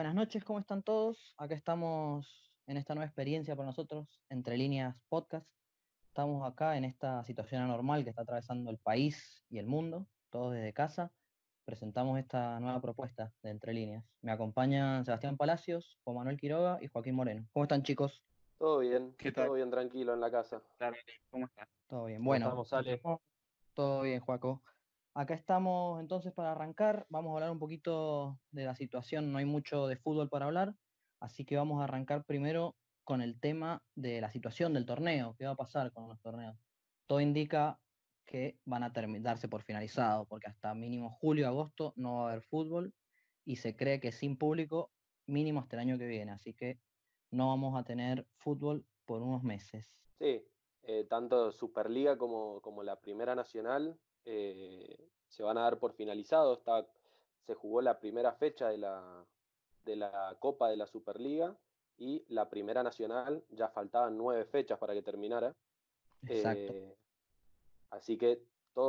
Buenas noches, ¿cómo están todos? Acá estamos en esta nueva experiencia para nosotros, Entre Líneas Podcast. Estamos acá en esta situación anormal que está atravesando el país y el mundo, todos desde casa. Presentamos esta nueva propuesta de Entre Líneas. Me acompañan Sebastián Palacios, Juan Manuel Quiroga y Joaquín Moreno. ¿Cómo están, chicos? ¿Qué Todo tal? bien, tranquilo en la casa. Claro, ¿cómo estás? Todo bien. ¿Cómo Bueno, estamos, Ale? todo bien, Joaco. Acá estamos entonces para arrancar. Vamos a hablar un poquito de la situación. No hay mucho de fútbol para hablar, así que vamos a arrancar primero con el tema de la situación del torneo. ¿Qué va a pasar con los torneos? Todo indica que van a darse por finalizado, porque hasta mínimo julio, agosto no va a haber fútbol y se cree que sin público mínimo hasta el año que viene. Así que no vamos a tener fútbol por unos meses. Sí, tanto Superliga como la Primera Nacional se van a dar por finalizado. Se jugó la primera fecha de la Copa de la Superliga y la Primera Nacional ya faltaban 9 fechas para que terminara. Exacto. Eh, Así que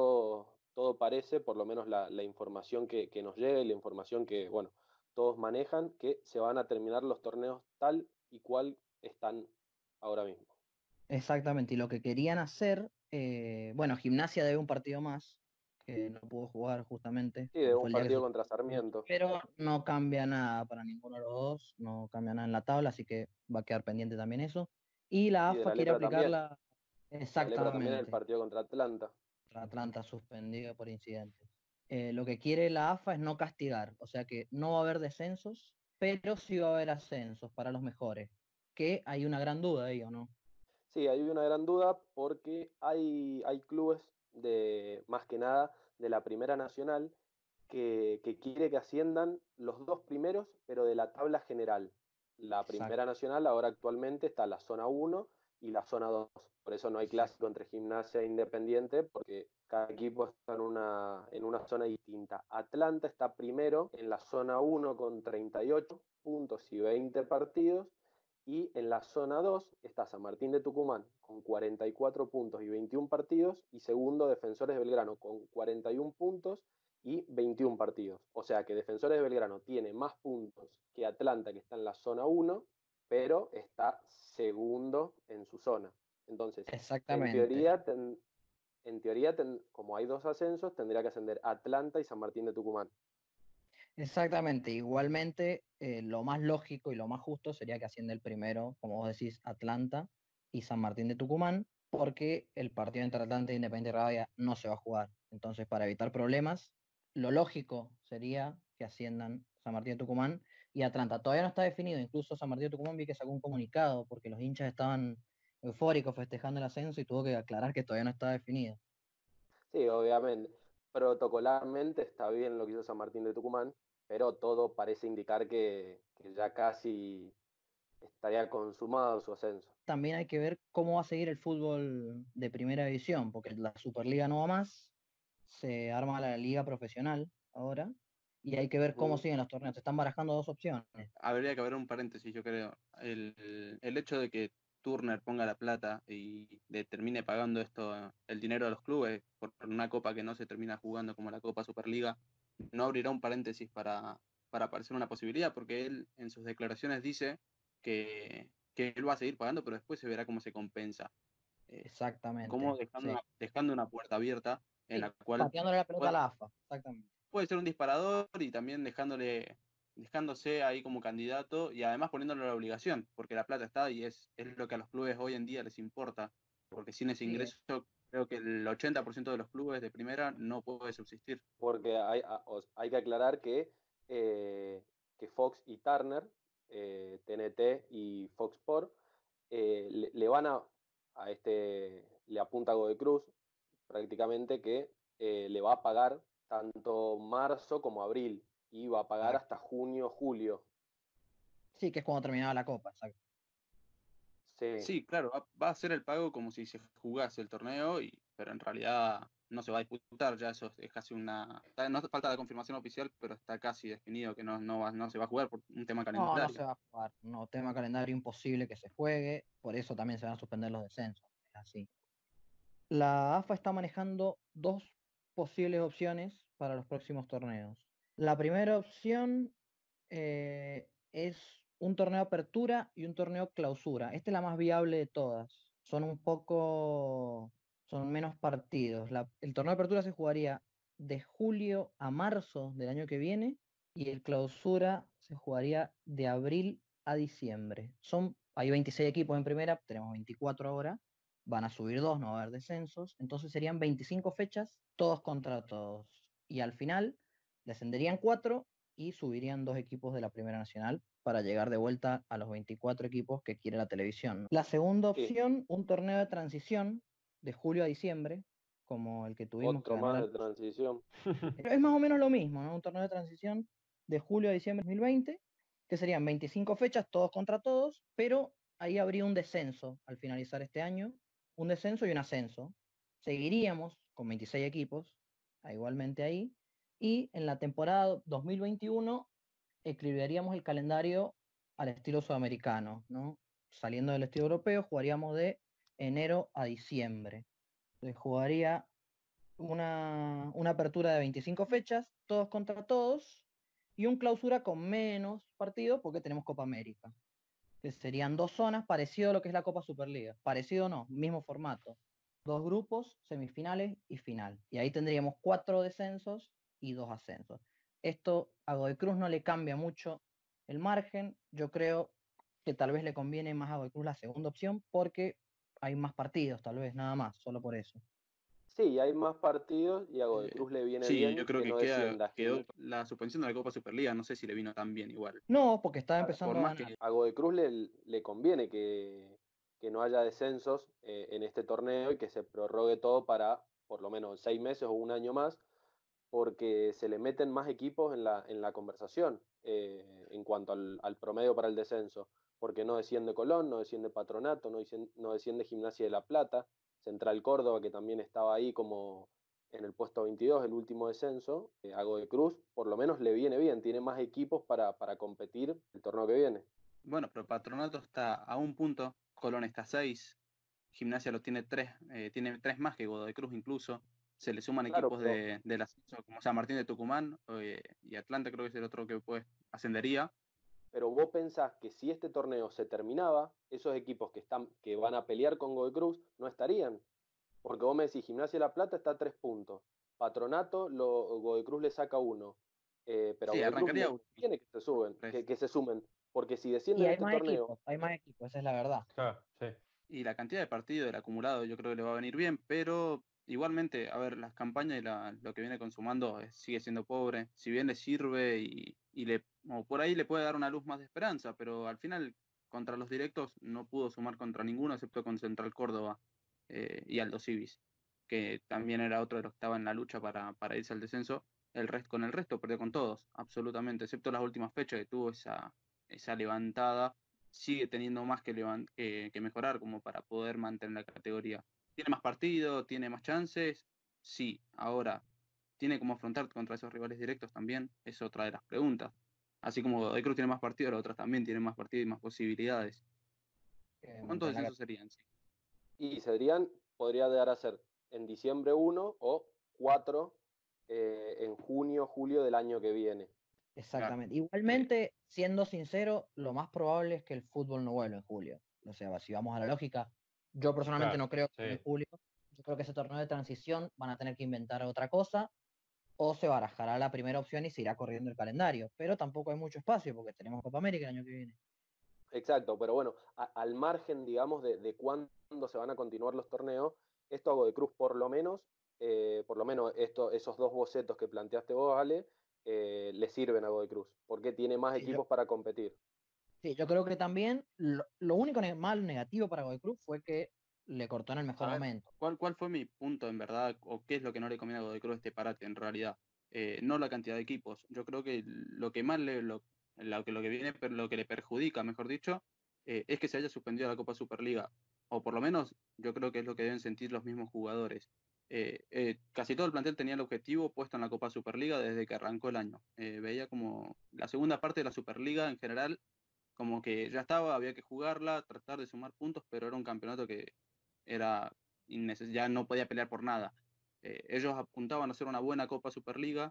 todo parece, por lo menos la información que nos llega y la información que, bueno, todos manejan, que se van a terminar los torneos tal y cual están ahora mismo. Exactamente, y lo que querían hacer, bueno, Gimnasia debe un partido más, que no pudo jugar justamente, Sí, de porque un fue el día que partido se... contra Sarmiento. Pero no cambia nada para ninguno de los dos, no cambia nada en la tabla, así que va a quedar pendiente también eso. Y la Y de AFA la quiere Lepra también. aplicarla La Lepra también el exactamente, partido contra Atlanta. contra Atlanta suspendido por incidentes. Lo que quiere la AFA es no castigar, o sea que no va a haber descensos, pero sí va a haber ascensos para los mejores, que hay una gran duda ahí, ¿o no? Sí, hay una gran duda porque hay clubes más que nada, de la Primera Nacional que quiere que asciendan los dos primeros, pero de la tabla general. La Primera Exacto, Nacional ahora actualmente está la zona uno y la zona 2. Por eso no hay exacto. clásico entre Gimnasia e Independiente, porque cada equipo está en una zona distinta. Atlanta está primero en la zona uno con 38 puntos y 20 partidos. Y en la zona 2 está San Martín de Tucumán con 44 puntos y 21 partidos. Y segundo, Defensores de Belgrano con 41 puntos y 21 partidos. O sea que Defensores de Belgrano tiene más puntos que Atlanta, que está en la zona uno, pero está segundo en su zona. Entonces, en Exactamente, teoría, como hay dos ascensos, tendría que ascender Atlanta y San Martín de Tucumán. exactamente. Igualmente, lo más lógico y lo más justo sería que ascienda el primero, como vos decís, Atlanta y San Martín de Tucumán, porque el partido entre Atlanta e Independiente Rivadavia no se va a jugar. Entonces, para evitar problemas, lo lógico sería que asciendan San Martín de Tucumán y Atlanta. Todavía no está definido, incluso San Martín de Tucumán vi que sacó un comunicado porque los hinchas estaban eufóricos festejando el ascenso y tuvo que aclarar que todavía no está definido. Sí, obviamente. Protocolarmente está bien lo que hizo San Martín de Tucumán, pero todo parece indicar que ya casi estaría consumado su ascenso. También hay que ver cómo va a seguir el fútbol de primera división, porque la Superliga no va más, se arma la liga profesional ahora, y hay que ver cómo Ujú. siguen los torneos. Se están barajando dos opciones. Habría que haber un paréntesis, yo creo. El hecho de que Turner ponga la plata y termine pagando esto, el dinero a los clubes por una copa que no se termina jugando como la Copa Superliga, no abrirá un paréntesis para aparecer una posibilidad, porque él en sus declaraciones dice que él va a seguir pagando, pero después se verá cómo se compensa. Como Exactamente, dejando sí. dejando una puerta abierta en Sí, la cual pateándole la pelota a pueda la AFA, exactamente. puede ser un disparador y también dejándose ahí como candidato y además poniéndole la obligación, porque la plata está y es lo que a los clubes hoy en día les importa, porque sin ese Sí, ingreso creo que el 80% de los clubes de primera no puede subsistir. Porque hay que aclarar que Fox y Turner, TNT y Fox Sport, le van le apunta a Cruz prácticamente que le va a pagar tanto marzo como abril y va a pagar hasta exacto. junio, julio. Sí, que es cuando terminaba la copa, exacto. Sí, Sí, claro, va a ser el pago como si se jugase el torneo, pero en realidad no se va a disputar, ya eso es casi no falta la confirmación oficial, pero está casi definido que no se va a jugar por un tema No, no se calendario. va a jugar. No, tema calendario imposible que se juegue, por eso también se van a suspender los descensos. Es así. La AFA está manejando dos posibles opciones para los próximos torneos. La primera opción es un torneo de apertura y un torneo clausura. Esta es la más viable de todas. Son menos partidos. El torneo de apertura se jugaría de julio a marzo del año que viene y el clausura se jugaría de abril a diciembre. Hay 26 equipos en primera, tenemos 24 ahora, van a subir dos, no va a haber descensos, entonces serían 25 fechas, todos contra todos. Y al final descenderían 4 y subirían 2 equipos de la Primera Nacional para llegar de vuelta a los 24 equipos que quiere la televisión. La segunda Sí, opción, un torneo de transición de julio a diciembre, como el que tuvimos que otro ganó más la de Luz. transición. Es más o menos lo mismo, ¿no? Un torneo de transición de julio a diciembre de 2020, que serían 25 fechas, todos contra todos, pero ahí habría un descenso al finalizar este año, un descenso y un ascenso. Seguiríamos con 26 equipos, igualmente ahí, y en la temporada 2021 equilibraríamos el calendario al estilo sudamericano, ¿no? Saliendo del estilo europeo, jugaríamos de enero a diciembre. Se jugaría una apertura de 25 fechas, todos contra todos, y un clausura con menos partidos porque tenemos Copa América, que serían dos zonas, parecido a lo que es la Copa Superliga. Parecido no, mismo formato. Dos grupos, semifinales y final. Y ahí tendríamos 4 descensos y 2 ascensos. Esto a Godoy Cruz no le cambia mucho el margen. Yo creo que tal vez le conviene más a Godoy Cruz la segunda opción porque hay más partidos, tal vez, nada más, solo por eso. Sí, hay más partidos y a Godoy Cruz le viene Sí, yo bien creo que que no descienda. quedó la suspensión de la Copa Superliga, no sé si le vino tan bien igual. No, porque estaba Por empezando a más ganar. que A Godoy Cruz le conviene que no haya descensos en este torneo y que se prorrogue todo para por lo menos 6 meses o un año más, porque se le meten más equipos en la conversación en cuanto al promedio para el descenso, porque no desciende Colón, no desciende Patronato, no desciende Gimnasia de La Plata, Central Córdoba, que también estaba ahí como en el puesto 22, el último descenso. A Godoy Cruz por lo menos le viene bien, tiene más equipos para competir el torneo que viene. bueno, pero Patronato está a un punto, Colón está a 6, Gimnasia lo tiene tres más que Godoy Cruz incluso. Se le suman Claro, equipos pero del ascenso como San Martín de Tucumán y Atlanta creo que es el otro que pues ascendería. vos pensás que si este torneo se terminaba, esos equipos que van a pelear con Godoy Cruz no estarían. Porque vos me decís, Gimnasia de La Plata está a 3 puntos. Patronato, Godoy Cruz le saca uno. Pero a Sí, Godoy Cruz arrancaría le uno, tiene que se suben, tres. que se sumen. Porque si Y descienden este torneo, hay más equipos, esa es la verdad. Claro, sí. Y la cantidad de partidos del acumulado yo creo que le va a venir bien, pero igualmente, a ver, las campañas y lo que viene consumando sigue siendo pobre. Si bien le sirve o por ahí le puede dar una luz más de esperanza, pero al final contra los directos no pudo sumar contra ninguno excepto con Central Córdoba y Aldo Civis, que también era otro de los que estaba en la lucha para irse al descenso. Con el resto perdió con todos, absolutamente, excepto las últimas fechas que tuvo esa levantada. Sigue teniendo más que mejorar como para poder mantener la categoría. ¿Tiene más partido? ¿Tiene más chances? Sí, ahora, ¿tiene cómo afrontar contra esos rivales directos también? Es otra de las preguntas. Así como Godoy Cruz tiene más partidos, las otras también tienen más partidos y más posibilidades. ¿Cuántos Mantener la descensos serían? Sí. y podría dar a ser en diciembre uno o 4 en junio, julio del año que viene. Claro. Exactamente. Eh, Igualmente, siendo sincero, lo más probable es que el fútbol no vuelva en julio. O sea, si vamos a la lógica, yo personalmente Claro, no creo que en sí. julio. Yo creo que ese torneo de transición van a tener que inventar otra cosa o se barajará la primera opción y se irá corriendo el calendario. Pero tampoco hay mucho espacio porque tenemos Copa América el año que viene. Exacto, pero bueno, al margen, digamos, de cuándo se van a continuar los torneos, esto a Godoy Cruz por lo menos esos dos bocetos que planteaste vos, Ale, le sirven a Godoy Cruz, porque tiene más Sí, equipos para competir. sí, yo creo que también lo único mal negativo para Godoy Cruz fue que le cortó en el mejor a ver, momento. ¿cuál fue mi punto en verdad? ¿O qué es lo que no le conviene a Godoy Cruz este parate en realidad? No la cantidad de equipos. Yo creo que lo que más lo que viene, lo que le perjudica, mejor dicho, es que se haya suspendido la Copa Superliga. O por lo menos yo creo que es lo que deben sentir los mismos jugadores. Casi todo el plantel tenía el objetivo puesto en la Copa Superliga desde que arrancó el año. Veía como la segunda parte de la Superliga en general, como que ya estaba, había que jugarla, tratar de sumar puntos, pero era un campeonato que era ya no podía pelear por nada. Ellos apuntaban a hacer una buena Copa Superliga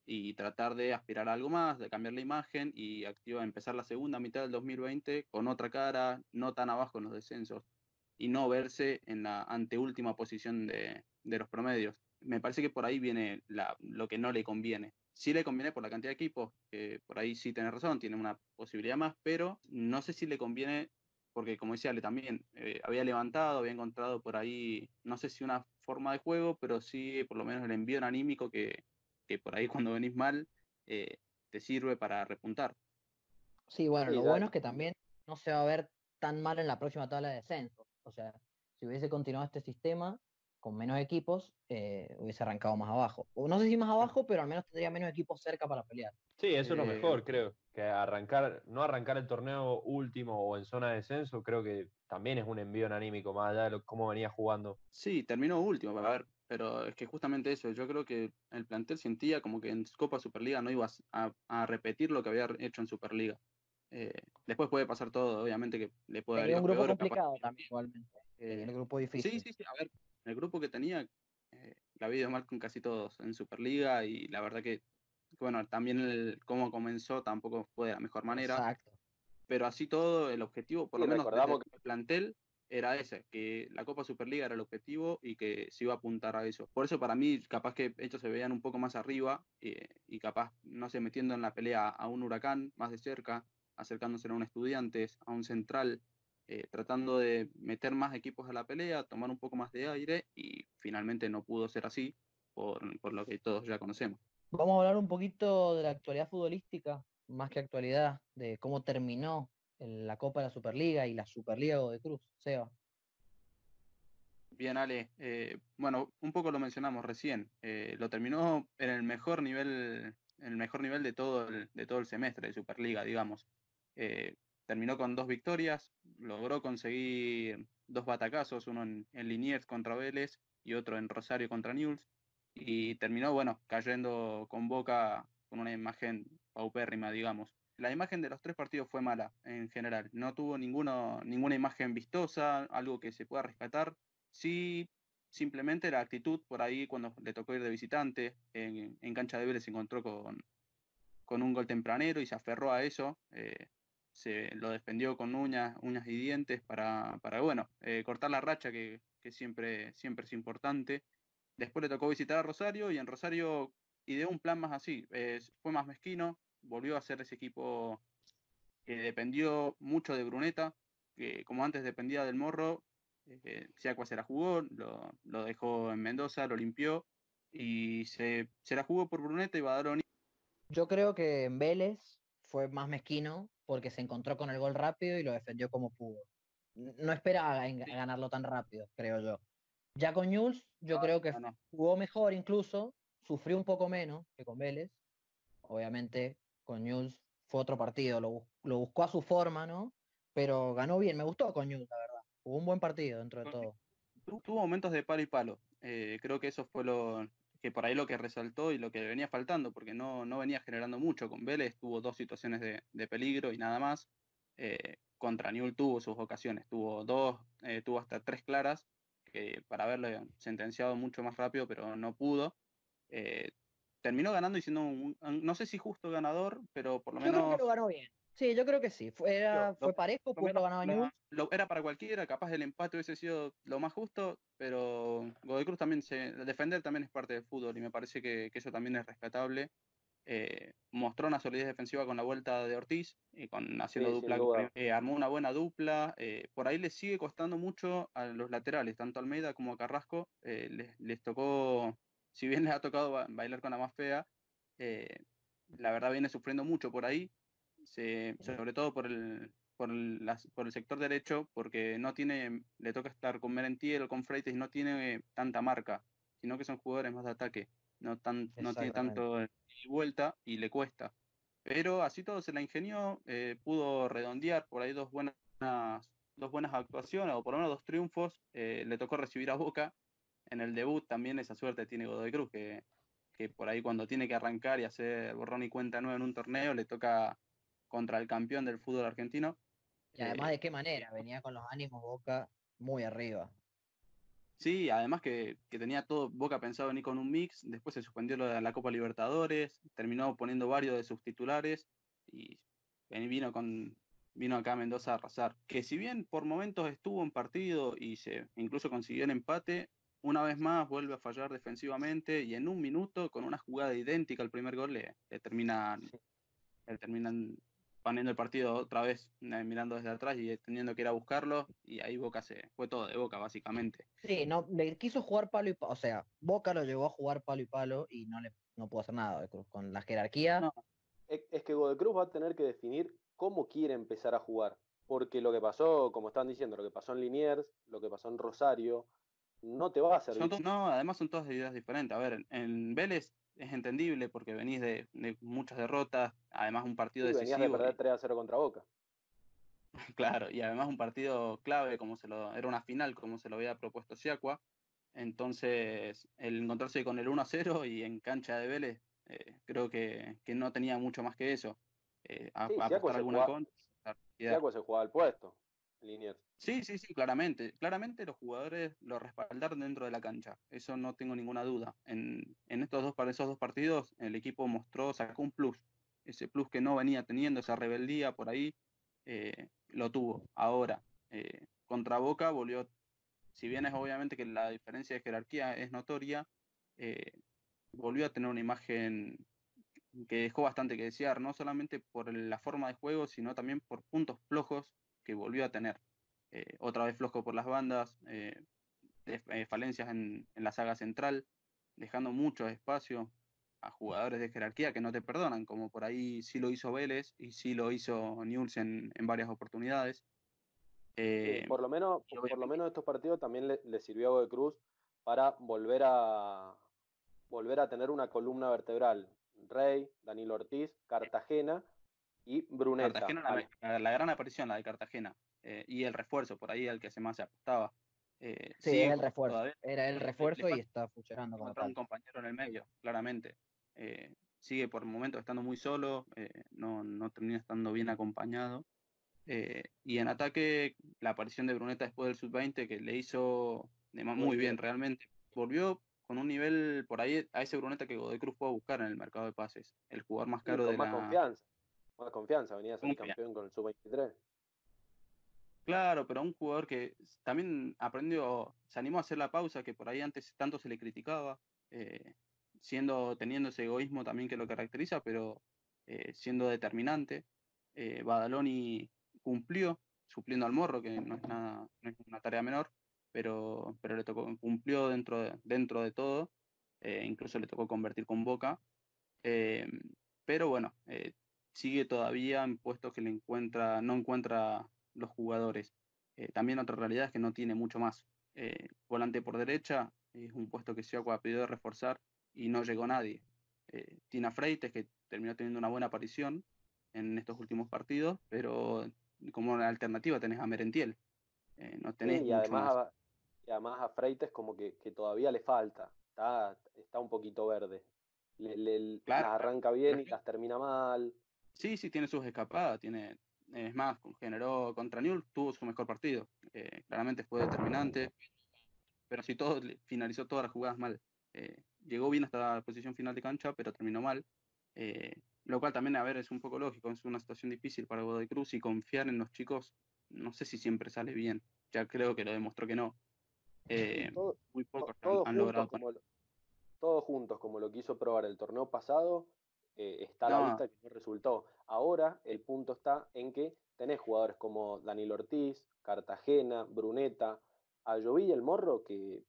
y tratar de aspirar a algo más, de cambiar la imagen y empezar la segunda mitad del 2020 con otra cara, no tan abajo en los descensos y no verse en la anteúltima posición de los promedios. Me parece que por ahí viene lo que no le conviene. Sí le conviene por la cantidad de equipos, que por ahí sí tiene razón, tiene una posibilidad más, pero no sé si le conviene, porque como decía Ale también, había levantado, había encontrado por ahí, no sé si una forma de juego, pero sí por lo menos el envío anímico que por ahí cuando venís mal eh, te sirve para repuntar. Sí, bueno, Sí, lo ya, bueno es que también no se va a ver tan mal en la próxima tabla de descenso. O sea, si hubiese continuado este sistema con menos equipos, hubiese arrancado más abajo. O no sé si más abajo, pero al menos tendría menos equipos cerca para pelear. Sí, eso es lo Eh, mejor, creo. Que no arrancar el torneo último o en zona de descenso, creo que también es un envío anímico, más allá de cómo venía jugando. Sí, terminó último, a ver, pero es que justamente eso, yo creo que el plantel sentía como que en Copa Superliga no ibas a repetir lo que había hecho en Superliga. Después puede pasar todo, obviamente que le puede haber Tenía un ido grupo peor o capaz. complicado también, igualmente. Tenía el eh, grupo sí, difícil. sí, sí, a ver, el grupo que tenía la había ido mal con casi todos en Superliga y la verdad que, bueno, también cómo comenzó tampoco fue de la mejor manera, Exacto. pero así todo, el objetivo, por sí, lo menos desde recordamos el plantel, era ese, que la Copa Superliga era el objetivo y que se iba a apuntar a eso. Por eso para mí, capaz que ellos se veían un poco más arriba y capaz, no sé, metiendo en la pelea a un Huracán más de cerca, acercándose a un Estudiantes, a un Central, tratando de meter más equipos a la pelea, tomar un poco más de aire y finalmente no pudo ser así, por lo que todos ya conocemos. Vamos a hablar un poquito de la actualidad futbolística, más que actualidad, de cómo terminó la Copa de la Superliga y la Superliga de Cruz. Seba. Bien, Ale. Bueno, un poco lo mencionamos recién. Lo terminó en el mejor nivel de todo el semestre de Superliga, digamos. Eh, Terminó con 2 victorias, logró conseguir 2 batacazos, uno en Liniers contra Vélez y otro en Rosario contra Newell's. Y terminó, bueno, cayendo con Boca con una imagen paupérrima, digamos. La imagen de los 3 partidos fue mala en general. No tuvo ninguna imagen vistosa, algo que se pueda rescatar. Sí, simplemente la actitud por ahí cuando le tocó ir de visitante, en cancha de Vélez se encontró con un gol tempranero y se aferró a eso, se lo defendió con uñas y dientes para bueno, cortar la racha que siempre es importante. Después le tocó visitar a Rosario y en Rosario ideó un plan más así, fue más mezquino, volvió a ser ese equipo que dependió mucho de Bruneta, que como antes dependía del Morro, Siacua se la jugó, lo dejó en Mendoza, lo limpió y se la jugó por Bruneta y Badaloni. Yo creo que en Vélez fue más mezquino porque se encontró con el gol rápido y lo defendió como pudo. No esperaba ganarlo tan rápido, creo yo. Ya con Newell's, yo creo que No, no. jugó mejor incluso, sufrió un poco menos que con Vélez. Obviamente, con Newell's fue otro partido, lo buscó a su forma, ¿no? Pero ganó bien, me gustó con Newell's, la verdad. Jugó un buen partido dentro de todo. Tuvo momentos de palo y palo. Creo que eso fue lo que por ahí lo que resaltó y lo que le venía faltando, porque no venía generando mucho. Con Vélez tuvo 2 situaciones de peligro y nada más. Contra Newell tuvo sus ocasiones, tuvo hasta 3 claras, que para haberlo sentenciado mucho más rápido, pero no pudo. Eh, Terminó ganando y siendo no sé si justo ganador, pero por lo Yo creo que lo menos ganó bien. Sí, yo creo que sí. Fue parejo, por lo pudo haber menos ganado Newell's. era para cualquiera, capaz el empate hubiese sido lo más justo, pero Godoy Cruz también defender también es parte del fútbol y me parece que eso también es rescatable. Mostró una solidez defensiva con la vuelta de Ortiz, haciendo sí, sin dupla, duda. armó una buena dupla. Por ahí les sigue costando mucho a los laterales, tanto a Almeida como a Carrasco. Les tocó, si bien les ha tocado bailar con la más fea, eh, la verdad viene sufriendo mucho por ahí, sobre todo por el sector derecho, porque no tiene, le toca estar con Merentiel o con Freites y no tiene tanta marca, sino que son jugadores más de ataque, no tiene Exactamente. tanto y vuelta y le cuesta. Pero así todo se la ingenió, pudo redondear por ahí dos buenas actuaciones, o por lo menos 2 triunfos. Le tocó recibir a Boca. En el debut también esa suerte tiene Godoy Cruz, que por ahí cuando tiene que arrancar y hacer borrón y cuenta nueva en un torneo, le toca contra el campeón del fútbol argentino. Y además, ¿de qué Eh, manera? Venía con los ánimos Boca muy arriba. Sí, además que tenía todo Boca pensado en ir con un mix, después se suspendió lo de la Copa Libertadores, terminó poniendo varios de sus titulares y vino acá a Mendoza a arrasar. Que si bien por momentos estuvo en partido y se incluso consiguió el empate, una vez más vuelve a fallar defensivamente y en un minuto, con una jugada idéntica al primer gol, le terminan poniendo el partido otra vez, mirando desde atrás y teniendo que ir a buscarlo, y ahí Boca se fue todo de Boca, básicamente. Sí, no, le quiso jugar palo y palo, o sea, Boca lo llevó a jugar palo y palo y no pudo hacer nada con la jerarquía. No, Es que Godoy Cruz va a tener que definir cómo quiere empezar a jugar. Porque lo que pasó, como están diciendo, lo que pasó en Liniers, lo que pasó en Rosario, no te va a servir. no, además son todas ideas diferentes. A ver, en Vélez es entendible porque venís de muchas derrotas, además un partido Sí, venías de decisivo, perder 3-0 contra Boca. claro, y además un partido clave, era una final, como se lo había propuesto Siacua. Entonces, el encontrarse con el 1-0 y en cancha de Vélez, creo que no tenía mucho más que eso. Sí, Apostar alguna contra. Siaco se jugaba al puesto, Liniers. Sí, sí, sí, claramente. Claramente los jugadores lo respaldaron dentro de la cancha. Eso no tengo ninguna duda. En esos dos partidos, el equipo sacó un plus. Ese plus que no venía teniendo, esa rebeldía por ahí, lo tuvo. Ahora, contra Boca volvió, si bien es obviamente que la diferencia de jerarquía es notoria, eh, volvió a tener una imagen que dejó bastante que desear, no solamente por la forma de juego, sino también por puntos flojos que volvió a tener. Otra vez flojo por las bandas, falencias en la saga central, dejando mucho espacio a jugadores de jerarquía que no te perdonan, como por ahí sí lo hizo Vélez y sí lo hizo Newell's en varias oportunidades. Sí, Eh, y por lo obviamente, menos estos partidos también le sirvió a Godoy Cruz para volver a tener una columna vertebral. Rey, Danilo Ortiz, Cartagena y Bruneta. Cartagena, la gran aparición, la de Cartagena, y el refuerzo, por ahí al que se más se apostaba. Sí, es Sigue el refuerzo. todavía, Era el le refuerzo y falta está funcionando como encontrar un tal. compañero en el medio, claramente. Sigue por momentos estando muy solo, no termina estando bien acompañado. Y en ataque, la aparición de Bruneta después del sub-20, que le hizo Muy muy bien bien. realmente. Volvió con un nivel por ahí a ese Bruneta que Godoy Cruz puede buscar en el mercado de pases, el jugador más Y caro con de la... más confianza, venía a salir campeón con el sub-23. Claro, pero un jugador que también aprendió, se animó a hacer la pausa que por ahí antes tanto se le criticaba, eh, teniendo ese egoísmo también que lo caracteriza, pero siendo determinante. Badaloni cumplió, supliendo al Morro, que no es una tarea menor, pero cumplió dentro de todo, incluso le tocó convertir con Boca. eh, pero bueno, sigue todavía en puestos que no encuentra los jugadores. También otra realidad es que no tiene mucho más. Volante por derecha es un puesto que Siakwa ha pedido reforzar y no llegó nadie. Tiene a Freites, que terminó teniendo una buena aparición en estos últimos partidos, pero como alternativa tenés a Merentiel. No Sí, tenés mucho más. y además a Freites como que todavía le falta. Está un poquito verde. Las Claro, claro. arranca Pero bien y las termina mal. sí, sí, tiene sus escapadas, es más, generó contra Newell's, tuvo su mejor partido, claramente fue determinante, pero sí finalizó todas las jugadas mal. Llegó bien hasta la posición final de cancha, pero terminó mal, lo cual también, a ver, es un poco lógico, es una situación difícil para Godoy Cruz y confiar en los chicos, no sé si siempre sale bien, ya creo que lo demostró que no. Y Eh, Muy pocos todos han juntos logrado poner. todos juntos, como lo quiso probar el torneo pasado, está a la No, vista que no resultó. Ahora el punto está en que tenés jugadores como Danilo Ortiz, Cartagena, Bruneta, Ayoví y el Morro, que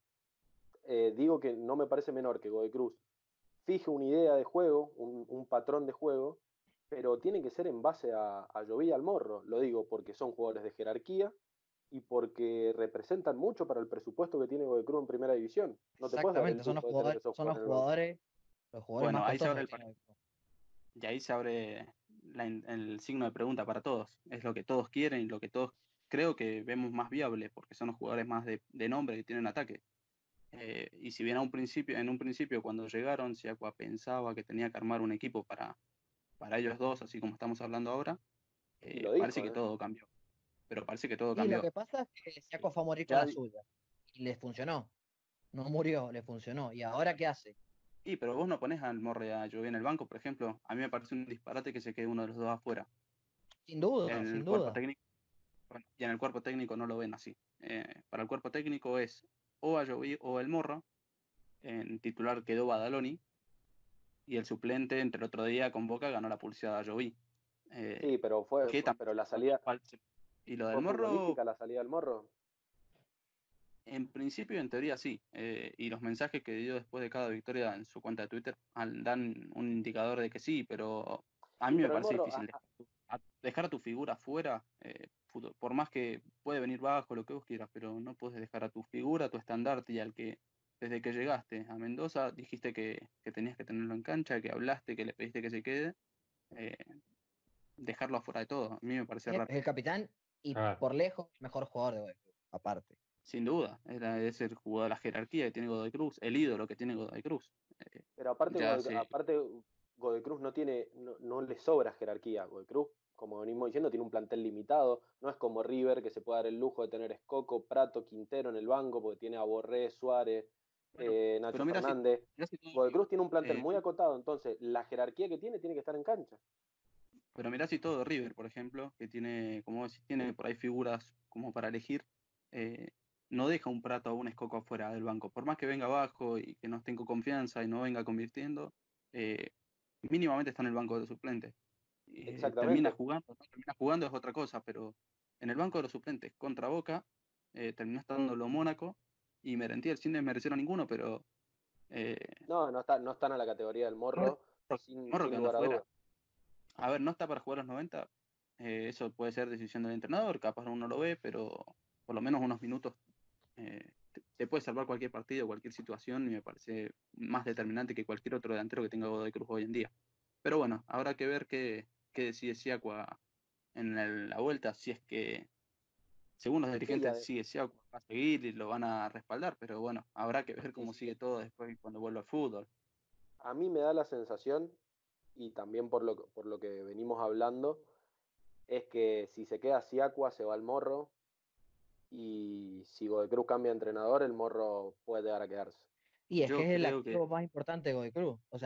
digo que no me parece menor que Godoy Cruz fije una idea de juego, un patrón de juego, pero tiene que ser en base a Lloví y al Morro. Lo digo porque son jugadores de jerarquía y porque representan mucho para el presupuesto que tiene Godoy Cruz en primera división. No te puedes dar el Exactamente, lujo de tener esos jugadores en el banco. los jugadores bueno, más ahí se costosos abre que el tiene hoy. Y ahí se abre el signo de pregunta para todos. Es lo que todos quieren y lo que todos creo que vemos más viable, porque son los jugadores más de nombre que tienen ataque. Y si bien en un principio cuando llegaron, Siakwa pensaba que tenía que armar un equipo para ellos dos, así como estamos hablando ahora, Y lo parece dijo, que ¿eh? todo cambió. Pero parece que todo Y lo cambió. que pasa es que Siakos fue a morir con Ya, la suya y les funcionó. no murió, le funcionó. ¿Y ahora qué hace? Y pero vos no pones al Morro y a Llobé en el banco, por ejemplo. A mí me parece un disparate que se quede uno de los dos afuera. Sin duda, En sin el cuerpo duda. técnico, bueno, y en el cuerpo técnico no lo ven así. Para el cuerpo técnico es o a Llobé o el Morro. En titular quedó Badaloni y el suplente entre el otro día con Boca ganó la pulseada a Llobé. Sí, pero Que también pero la salida y lo del fue Morro, futbolística, la salida del Morro. en principio, en teoría sí. Y los mensajes que dio después de cada victoria en su cuenta de Twitter dan un indicador de que sí, pero a Sí, mí me pero el parece Morro, difícil dejar a tu figura fuera, por más que puede venir bajo, lo que vos quieras, pero no puedes dejar a tu figura, a tu estandarte y al que desde que llegaste a Mendoza dijiste que tenías que tenerlo en cancha, que hablaste, que le pediste que se quede, eh, dejarlo afuera de todo. A mí me parece Es raro. el capitán y Ah, por lejos el mejor jugador de Godoy Cruz, aparte. Sin duda, es el jugador de la jerarquía que tiene Godoy Cruz, el ídolo que tiene Godoy Cruz. pero aparte, Ya hace, Godoy Cruz no le sobra jerarquía. Godoy Cruz, como venimos diciendo, tiene un plantel limitado. No es como River, que se puede dar el lujo de tener Escoco, Prato, Quintero en el banco, porque tiene a Borré, Suárez, bueno, Nacho pero Fernández. mira si todo Godoy River, Cruz tiene un plantel muy acotado, entonces la jerarquía que tiene que estar en cancha. pero mirá si todo River, por ejemplo, que tiene, como decís, tiene por ahí figuras como para elegir, eh, no deja un Prato o un Escoco afuera del banco. Por más que venga abajo y que no esté con confianza y no venga convirtiendo, eh, mínimamente está en el banco de los suplentes. Exactamente. No termina jugando es otra cosa, pero en el banco de los suplentes contra Boca terminó estando lo Mónaco y Merentiel, sin desmerecer a ninguno, pero eh, No están a la categoría del Morro, Morro, Morro sin quedando lugar a afuera. dudas. A ver, no está para jugar los 90. Eso puede ser decisión del entrenador, capaz uno lo ve, pero por lo menos unos minutos te puede salvar cualquier partido, cualquier situación, y me parece más determinante que cualquier otro delantero que tenga Godoy Cruz hoy en día. Pero bueno, habrá que ver qué decide Siakua en la vuelta, si es que, según los Sí, dirigentes, sigue Siakua, va a seguir y lo van a respaldar, pero bueno, habrá que ver sí, cómo sí. sigue todo después cuando vuelva al fútbol. A mí me da la sensación, y también por lo que venimos hablando, es que si se queda Siakua se va al Morro, y si Godoy Cruz cambia de entrenador, el Morro puede llegar a quedarse. Y es que Yo es el creo activo que más importante de Godoy Cruz. O sea,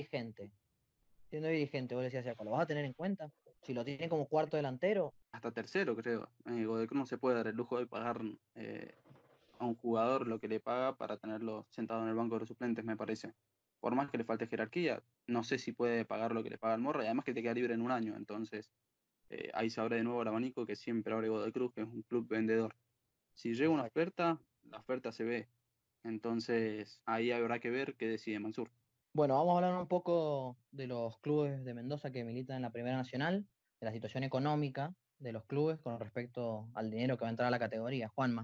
vos le decías, ¿lo vas a tener en cuenta? Si lo tiene como cuarto delantero, hasta tercero, creo. Godoy Cruz no se puede dar el lujo de pagar a un jugador lo que le paga para tenerlo sentado en el banco de los suplentes, me parece. Por más que le falte jerarquía, no sé si puede pagar lo que le paga el Morro, y además que te queda libre en un año. Entonces, ahí se abre de nuevo el abanico que siempre abre Godoy Cruz, que es un club vendedor. Si llega una exacto. oferta, la oferta se ve. Entonces, ahí habrá que ver qué decide Mansur. Bueno, vamos a hablar un poco de los clubes de Mendoza que militan en la Primera Nacional, de la situación económica de los clubes con respecto al dinero que va a entrar a la categoría. Juanma.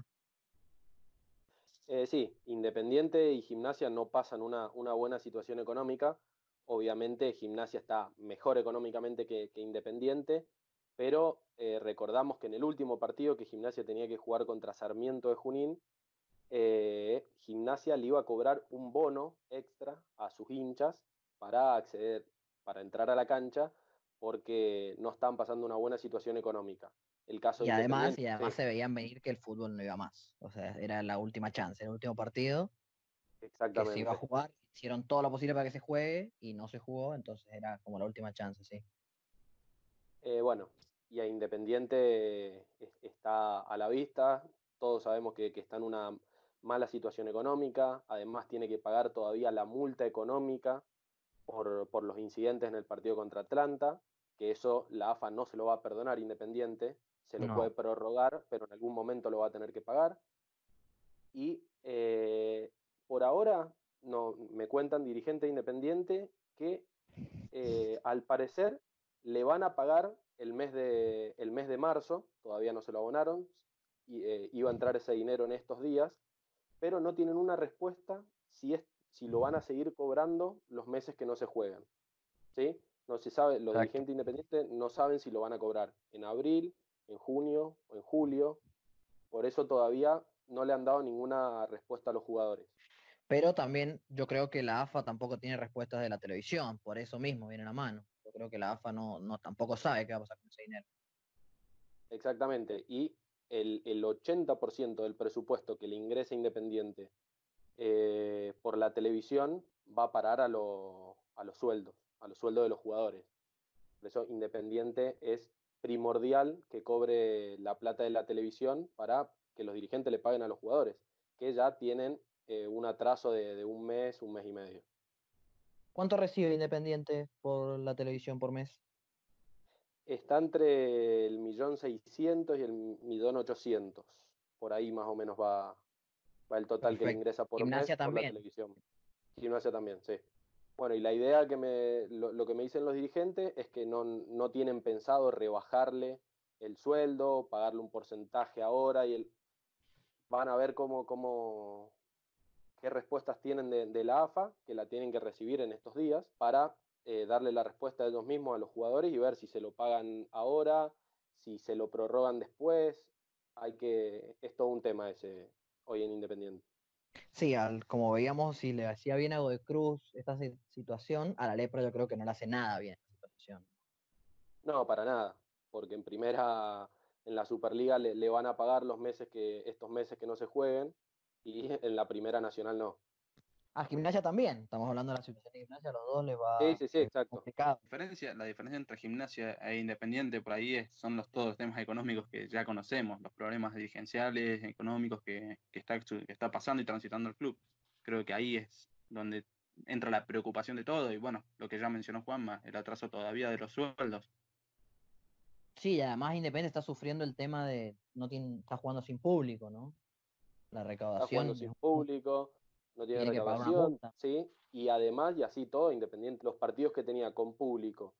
Sí, Independiente y Gimnasia no pasan una buena situación económica. Obviamente Gimnasia está mejor económicamente que Independiente, pero recordamos que en el último partido que Gimnasia tenía que jugar contra Sarmiento de Junín, Gimnasia le iba a cobrar un bono extra a sus hinchas para acceder, para entrar a la cancha, porque no estaban pasando una buena situación económica. El caso de Y Independiente, además sí, se veían venir que el fútbol no iba más. O sea, era la última chance, el último partido que se iba a exactamente. jugar. Hicieron todo lo posible para que se juegue y no se jugó, entonces era como la última chance, sí. Bueno, y a Independiente está a la vista, todos sabemos que está en una mala situación económica, además tiene que pagar todavía la multa económica por los incidentes en el partido contra Atlanta, que eso la AFA no se lo va a perdonar Independiente, se lo puede No. prorrogar, pero en algún momento lo va a tener que pagar. Y por ahora me cuentan dirigente Independiente que al parecer le van a pagar el mes de marzo, todavía no se lo abonaron, y, iba a entrar ese dinero en estos días, pero no tienen una respuesta si lo van a seguir cobrando los meses que no se juegan. ¿Sí? No se sabe, los Exacto. dirigentes independientes no saben si lo van a cobrar en abril, en junio o en julio, por eso todavía no le han dado ninguna respuesta a los jugadores. Pero también yo creo que la AFA tampoco tiene respuestas de la televisión, por eso mismo viene a mano. Yo creo que la AFA no tampoco sabe qué va a pasar con ese dinero. Exactamente, y el 80% del presupuesto que le ingresa Independiente por la televisión va a parar a los sueldos de los jugadores. Por eso Independiente es primordial que cobre la plata de la televisión para que los dirigentes le paguen a los jugadores, que ya tienen un atraso de un mes y medio. ¿Cuánto recibe Independiente por la televisión por mes? Está entre el 1.600.000 y el 1.800.000. Por ahí más o menos va el total que le Perfecto. ingresa por mes Gimnasia por la también. televisión. Gimnasia también, sí. Bueno, y la idea lo que me dicen los dirigentes es que no tienen pensado rebajarle el sueldo, pagarle un porcentaje ahora van a ver qué respuestas tienen de la AFA, que la tienen que recibir en estos días, para darle la respuesta de ellos mismos a los jugadores y ver si se lo pagan ahora, si se lo prorrogan después. Es todo un tema ese hoy en Independiente. Sí, como veíamos, si le hacía bien a Godoy Cruz esta situación, a la Lepra yo creo que no le hace nada bien esta situación. No, para nada, porque en primera, en la Superliga le van a pagar estos meses que no se jueguen, y en la Primera Nacional no. A Gimnasia también, estamos hablando de la situación de Gimnasia, a los dos les Sí, va sí, sí, exacto. complicado. La diferencia entre Gimnasia e Independiente por ahí son todos los temas económicos que ya conocemos, los problemas dirigenciales, económicos que está pasando y transitando el club. Creo que ahí es donde entra la preocupación de todo y bueno, lo que ya mencionó Juanma, el atraso todavía de los sueldos. Sí, y además Independiente está sufriendo el tema de está jugando sin público, ¿no? La Está jugando recaudación sin público, no tiene tiene que pagar una recaudación, multa. ¿sí? Y además, y así todo, Independiente, los partidos que tenía con público,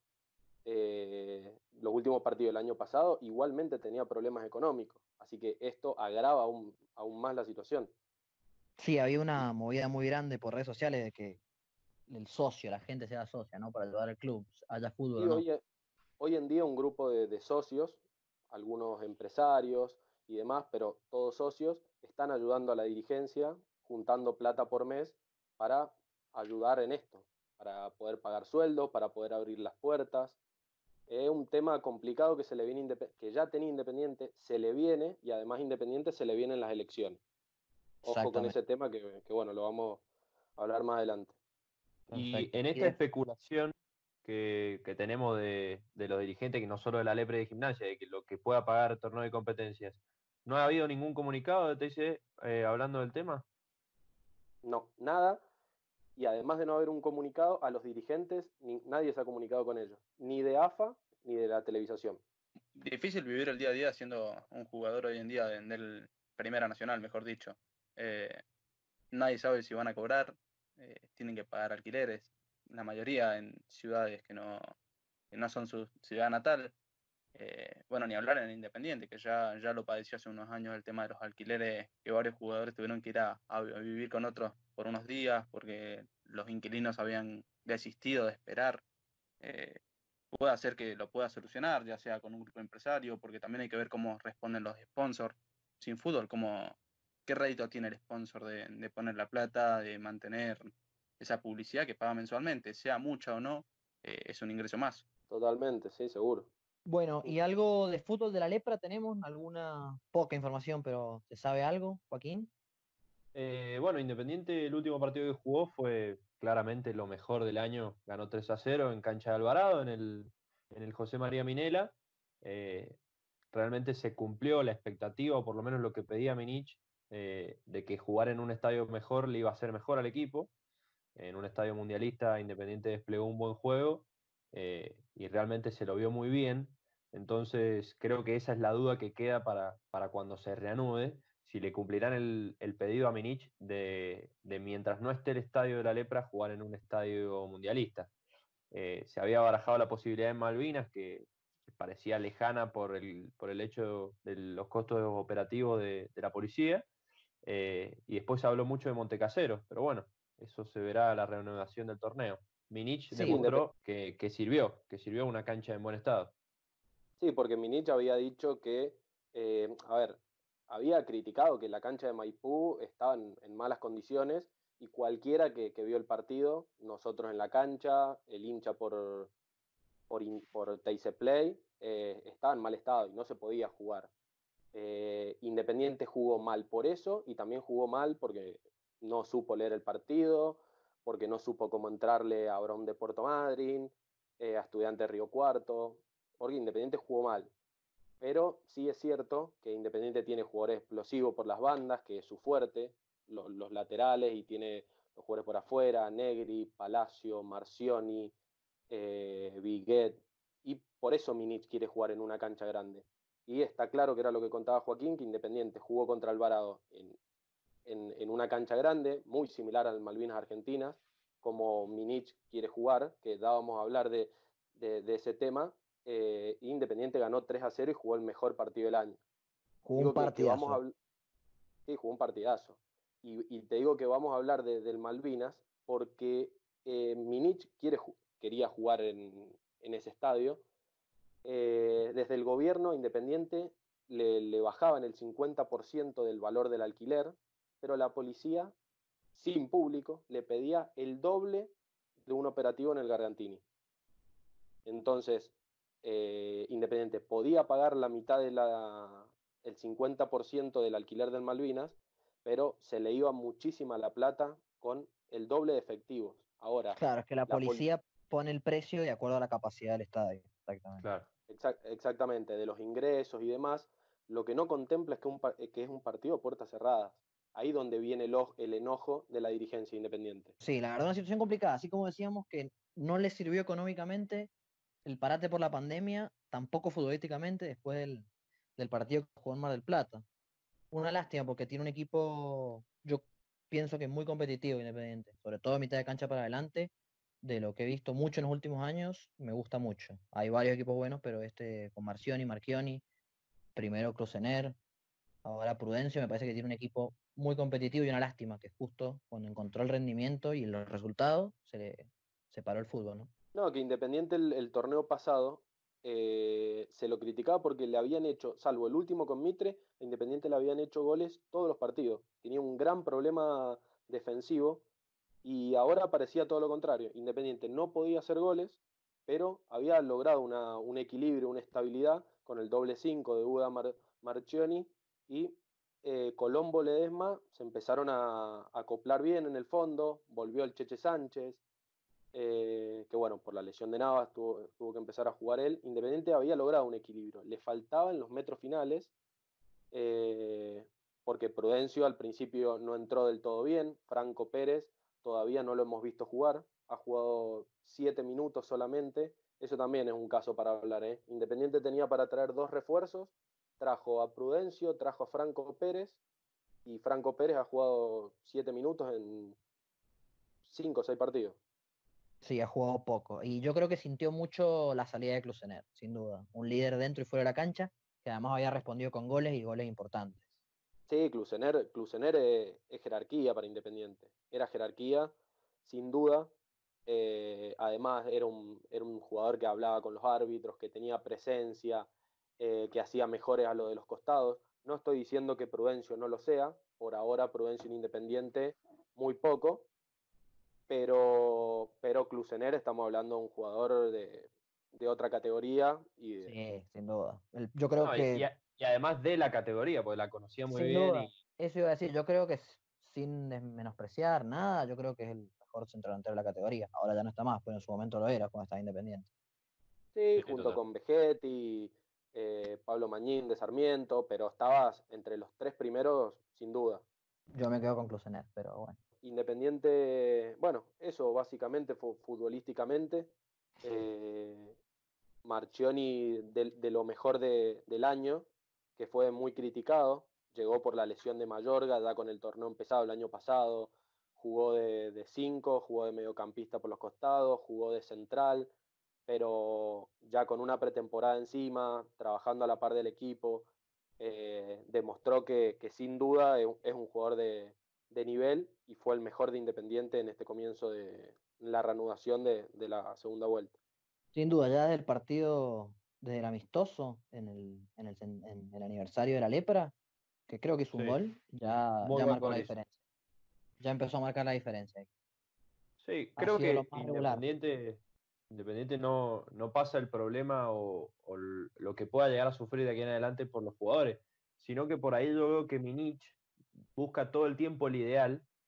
los últimos partidos del año pasado, igualmente tenía problemas económicos. Así que esto agrava aún más la situación. Sí, había una movida muy grande por redes sociales de que el socio, la gente sea socia, ¿no? Para ayudar al club, haya fútbol Y o no. hoy en día un grupo de socios, algunos empresarios y demás, pero todos socios, están ayudando a la dirigencia, juntando plata por mes para ayudar en esto, para poder pagar sueldos, para poder abrir las puertas. Es un tema complicado que que ya tenía Independiente, se le viene, y además Independiente se le vienen las elecciones. Ojo con Exactamente. ese tema que bueno, lo vamos a hablar más adelante. Y Perfecto. en esta especulación que tenemos de los dirigentes, que no solo de la Lepre de Gimnasia, de que lo que pueda pagar torneo de competencias, ¿no ha habido ningún comunicado de TC hablando del tema? No, nada. Y además de no haber un comunicado, a los dirigentes nadie se ha comunicado con ellos, ni de AFA ni de la televisación. Difícil vivir el día a día siendo un jugador hoy en día del Primera Nacional, mejor dicho. Eh, Nadie sabe si van a cobrar, tienen que pagar alquileres, la mayoría en ciudades que no son su ciudad natal. Bueno, ni hablar en Independiente, que ya lo padeció hace unos años el tema de los alquileres, que varios jugadores tuvieron que ir a vivir con otros por unos días porque los inquilinos habían desistido de esperar. Eh, Puede hacer que lo pueda solucionar, ya sea con un grupo empresario, porque también hay que ver cómo responden los sponsors. Sin fútbol, qué rédito tiene el sponsor de poner la plata, de mantener esa publicidad que paga mensualmente, sea mucha o no, es un ingreso más. Totalmente, sí, seguro. Bueno, ¿y algo de fútbol de la Lepra tenemos? ¿Alguna poca información, pero se sabe algo, Joaquín? Bueno, Independiente, el último partido que jugó fue claramente lo mejor del año. Ganó 3-0 en cancha de Alvarado, en el José María Minela. Eh, Realmente se cumplió la expectativa, o por lo menos lo que pedía Minich, de que jugar en un estadio mejor le iba a hacer mejor al equipo. En un estadio mundialista, Independiente desplegó un buen juego y realmente se lo vio muy bien. Entonces, creo que esa es la duda que queda para cuando se reanude, si le cumplirán el pedido a Minich de mientras no esté el estadio de la Lepra, jugar en un estadio mundialista. Se había barajado la posibilidad en Malvinas, que parecía lejana por el hecho de los costos operativos de la policía, y después se habló mucho de Montecasero, pero bueno, eso se verá a la reanudación del torneo. Minich Sí, demostró que sirvió una cancha en buen estado. Sí, porque Minich había dicho a ver, había criticado que la cancha de Maipú estaba en malas condiciones, y cualquiera que vio el partido, nosotros en la cancha, el hincha por Teise Play, estaba en mal estado y no se podía jugar. Independiente jugó mal por eso, y también jugó mal porque no supo leer el partido, porque no supo cómo entrarle a Brown de Puerto Madryn, a Estudiantes de Río Cuarto, porque Independiente jugó mal. Pero sí es cierto que Independiente tiene jugadores explosivos por las bandas, que es su fuerte, los laterales, y tiene los jugadores por afuera, Negri, Palacio, Marcioni, Viguet, y por eso Minich quiere jugar en una cancha grande. Y está claro que era lo que contaba Joaquín, que Independiente jugó contra Alvarado en una cancha grande, muy similar al Malvinas Argentinas, como Minich quiere jugar, que dábamos a hablar de ese tema. Independiente ganó 3-0 y jugó el mejor partido del año. Jugó un Digo que vamos a partidazo. sí, jugó un partidazo. Y te digo que vamos a hablar del Malvinas porque Minich quería jugar en ese estadio. Desde el gobierno Independiente le bajaban el 50% del valor del alquiler, pero la policía, sin público, le pedía el doble de un operativo en el Gargantini. Entonces, Independiente podía pagar la mitad el 50% del alquiler del Malvinas, pero se le iba muchísima la plata con el doble de efectivos. Ahora, Claro, es que la la pol policía pone el precio de acuerdo a la capacidad del estadio, exactamente. Claro. exactamente, de los ingresos y demás, lo que no contempla es que es un partido a puertas cerradas. Ahí donde viene el enojo de la dirigencia Independiente. Sí, la verdad, una situación complicada. Así como decíamos que no le sirvió económicamente el parate por la pandemia, tampoco futbolísticamente después del partido que jugó en Mar del Plata. Una lástima porque tiene un equipo, yo pienso que muy competitivo Independiente, sobre todo a mitad de cancha para adelante, de lo que he visto mucho en los últimos años, me gusta mucho. Hay varios equipos buenos, pero este con Marcioni, Marchioni, primero Cruzener, ahora Prudencio, me parece que tiene un equipo muy competitivo y una lástima que justo cuando encontró el rendimiento y los resultados se paró el fútbol, ¿no? No, que Independiente el torneo pasado se lo criticaba porque le habían hecho, salvo el último con Mitre, a Independiente le habían hecho goles todos los partidos. Tenía un gran problema defensivo y ahora parecía todo lo contrario. Independiente no podía hacer goles, pero había logrado un equilibrio, una estabilidad con el doble 5 de Uda Marchioni y Colombo Ledesma se empezaron a acoplar bien en el fondo, volvió el Cheche Sánchez, que bueno, por la lesión de Navas tuvo que empezar a jugar él. Independiente había logrado un equilibrio, le faltaban los metros finales, eh, porque Prudencio al principio no entró del todo bien, Franco Pérez todavía no lo hemos visto jugar, ha jugado 7 minutos solamente, eso también es un caso para hablar, ¿eh? Independiente tenía para traer 2 refuerzos, trajo a Prudencio, trajo a Franco Pérez, y Franco Pérez ha jugado 7 minutos en 5 o 6 partidos. Sí, ha jugado poco. Y yo creo que sintió mucho la salida de Klusener, sin duda. Un líder dentro y fuera de la cancha, que además había respondido con goles y goles importantes. Sí, Klusener es jerarquía para Independiente. Era jerarquía, sin duda. Además, era un jugador que hablaba con los árbitros, que tenía presencia, que hacía mejores a lo de los costados. No estoy diciendo que Prudencio no lo sea. Por ahora, Prudencio en Independiente, muy poco. Pero Klusener, estamos hablando de un jugador de otra categoría y Sí, sin duda. Yo creo No, que, y además de la categoría, porque la conocía muy sin bien duda, y eso iba a decir, yo creo que sin menospreciar nada, yo creo que es el mejor centrodelantero de la categoría. Ahora ya no está más, pero en su momento lo era cuando estaba Independiente. sí, sí, junto total. con Vegetti, Pablo Mañín de Sarmiento, pero estabas entre los 3 primeros, sin duda. Yo me quedo con Klusener, pero bueno. Independiente, bueno, eso básicamente fue futbolísticamente. Eh, Marchioni de lo mejor del año, que fue muy criticado, llegó por la lesión de Mayorga, ya con el torneo empezado el año pasado, jugó de 5, jugó de mediocampista por los costados, jugó de central, pero ya con una pretemporada encima, trabajando a la par del equipo, demostró que sin duda es un jugador de nivel y fue el mejor de Independiente en este comienzo de la reanudación de la segunda vuelta. Sin duda, ya desde el partido, desde el amistoso, en el aniversario de la lepra, que creo que hizo un Sí, gol, ya, muy ya buen marcó la gol hizo. diferencia. Ya empezó a marcar la diferencia. Sí, Ha creo sido lo que más regular. Independiente no pasa el problema o lo que pueda llegar a sufrir de aquí en adelante por los jugadores, sino que por ahí yo veo que Minich busca todo el tiempo el ideal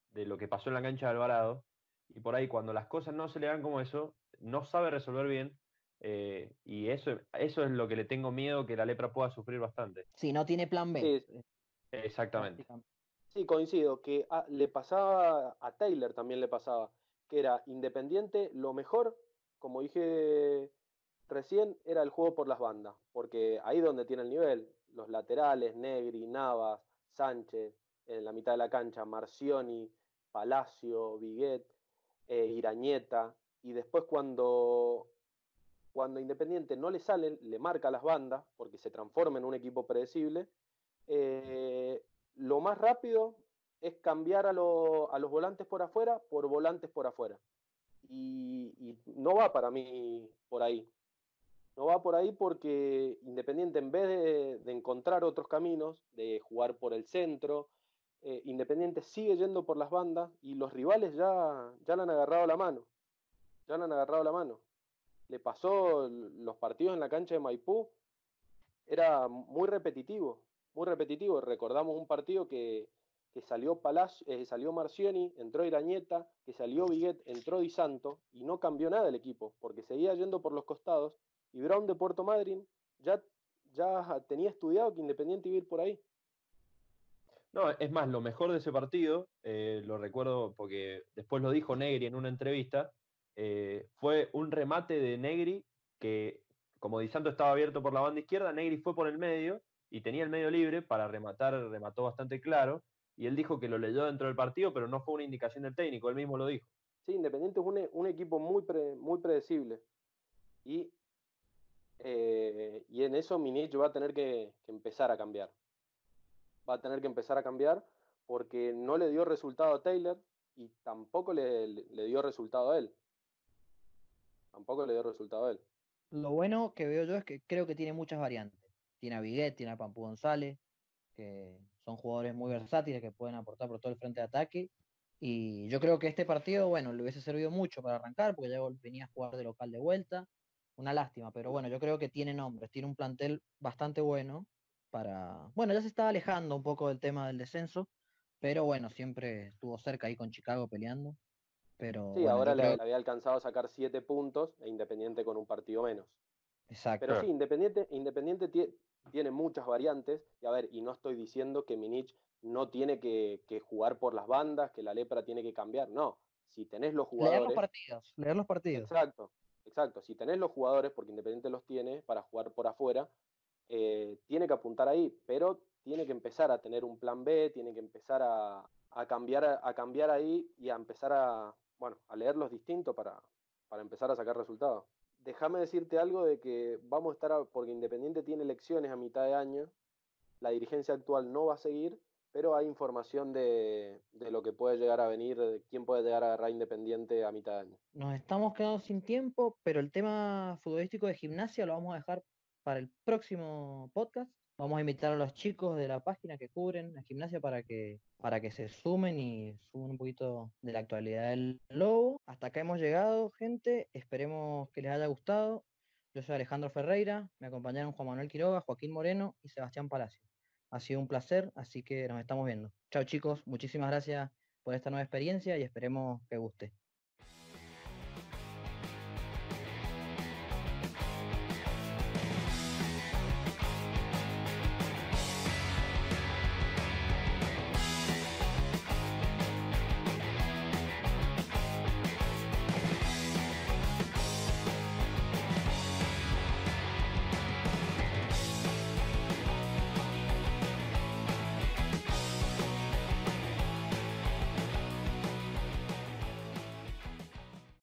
de lo que pasó en la cancha de Alvarado, y por ahí cuando las cosas no se le dan como eso, no sabe resolver bien, y eso es lo que le tengo miedo que la Lepra pueda sufrir bastante. Sí, no tiene plan B, Sí, Exactamente. básicamente. sí, coincido, que le pasaba a Taylor también le pasaba, que era Independiente, lo mejor, como dije recién, era el juego por las bandas, porque ahí donde tiene el nivel, los laterales, Negri, Navas, Sánchez, en la mitad de la cancha, Marcioni, Palacio, Viguet, Irañeta, y después cuando Independiente no le salen, le marca las bandas, porque se transforma en un equipo predecible, lo más rápido es cambiar a los volantes por afuera por volantes por afuera. Y no va para mí por ahí. No va por ahí porque Independiente, en vez de encontrar otros caminos, de jugar por el centro, Independiente sigue yendo por las bandas y los rivales ya le han agarrado la mano. Ya le han agarrado la mano. Le pasó los partidos en la cancha de Maipú, era muy repetitivo, muy repetitivo. Recordamos un partido que salió Palacio, salió Marcioni, entró Irañeta, que salió Viguet, entró Di Santo, y no cambió nada el equipo, porque seguía yendo por los costados, y Brown de Puerto Madryn ya tenía estudiado que Independiente iba a ir por ahí. No, es más, lo mejor de ese partido, lo recuerdo porque después lo dijo Negri en una entrevista, fue un remate de Negri que, como Di Santo estaba abierto por la banda izquierda, Negri fue por el medio y tenía el medio libre para rematar, remató bastante claro, y él dijo que lo leyó dentro del partido, pero no fue una indicación del técnico, él mismo lo dijo. Sí, Independiente es un equipo muy predecible, y, y en eso Minich va a tener que empezar a cambiar. Va a tener que empezar a cambiar porque no le dio resultado a Taylor y tampoco le dio resultado a él. Tampoco le dio resultado a él. Lo bueno que veo yo es que creo que tiene muchas variantes. Tiene a Viguet, tiene a Pampú González, que son jugadores muy versátiles que pueden aportar por todo el frente de ataque. Y yo creo que este partido, bueno, le hubiese servido mucho para arrancar, porque ya venía a jugar de local de vuelta. Una lástima, pero bueno, yo creo que tiene nombres, tiene un plantel bastante bueno para... Bueno, ya se estaba alejando un poco del tema del descenso, pero bueno, siempre estuvo cerca ahí con Chicago peleando. Pero Sí, bueno, ahora yo creo... le había alcanzado a sacar 7 puntos e Independiente con un partido menos. Pero Exacto. sí, Independiente tiene muchas variantes. Y a ver, y no estoy diciendo que Minich no tiene que jugar por las bandas, que la Lepra tiene que cambiar. No, si tenés los Leer los jugadores, partidos, leer los partidos. exacto, exacto. Si tenés los jugadores, porque Independiente los tiene para jugar por afuera, tiene que apuntar ahí, pero tiene que empezar a tener un plan B, tiene que empezar a cambiar ahí y a empezar bueno, a leerlos distintos para empezar a sacar resultados. Déjame decirte algo de que vamos a estar, porque Independiente tiene elecciones a mitad de año, la dirigencia actual no va a seguir, pero hay información de lo que puede llegar a venir, de quién puede llegar a agarrar Independiente a mitad de año. Nos estamos quedando sin tiempo, pero el tema futbolístico de Gimnasia lo vamos a dejar para el próximo podcast. Vamos a invitar a los chicos de la página que cubren la Gimnasia para que se sumen y sumen un poquito de la actualidad del Lobo. Hasta acá hemos llegado, gente. Esperemos que les haya gustado. Yo soy Alejandro Ferreira, me acompañaron Juan Manuel Quiroga, Joaquín Moreno y Sebastián Palacio. Ha sido un placer, así que nos estamos viendo. Chao chicos, muchísimas gracias por esta nueva experiencia y esperemos que guste.